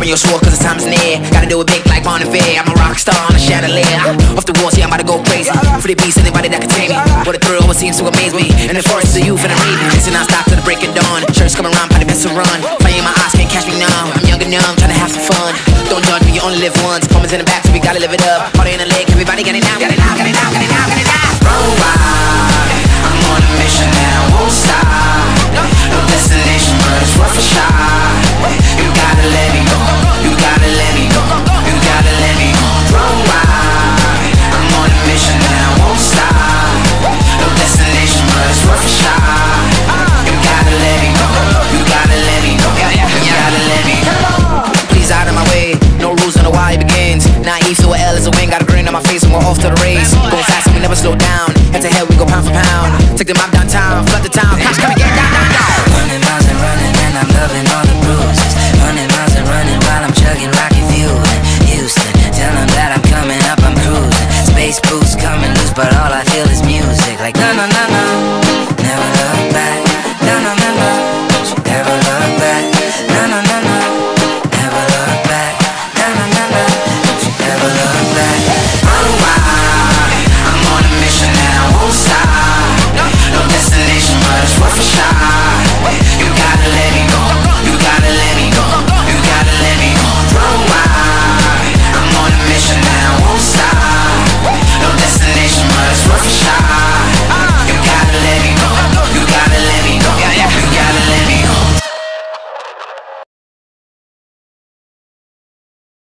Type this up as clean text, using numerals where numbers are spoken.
on your sword cause the time is near. Gotta do it big like Bon Iver. I'm a rock star on a chandelier. Off the walls, yeah, I'm about to go crazy. For the beast, anybody that can tame me. What a thrill, what seems to amaze me. In the forest of youth and the raven. Listen, I stop to the break of dawn. Shirts coming around, probably best to run. Fire in my eyes, can't catch me now. I'm young and numb, trying to have some fun. Don't judge me, you only live once. Moments in the back, so we gotta live it up. Party in the lake, everybody got it now, got it now, got it now, got it now, got it now. Worldwide, I'm on a mission and I won't stop. No destination, but it's worth a shot. You gotta let me go, you gotta let me go, you gotta let me go. Worldwide, I'm on a mission and I won't stop. No destination, but it's worth a shot. You gotta let me go, you gotta let me go, you gotta let me go. Please out of my way, no rules on the why it begins. Naive to a L is a win, got a grin on my face and we're off to the race.